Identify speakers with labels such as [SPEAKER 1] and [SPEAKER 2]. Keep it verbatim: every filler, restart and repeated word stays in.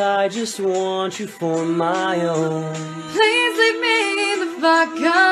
[SPEAKER 1] I just want you for my own.
[SPEAKER 2] Please leave me the fuck alone.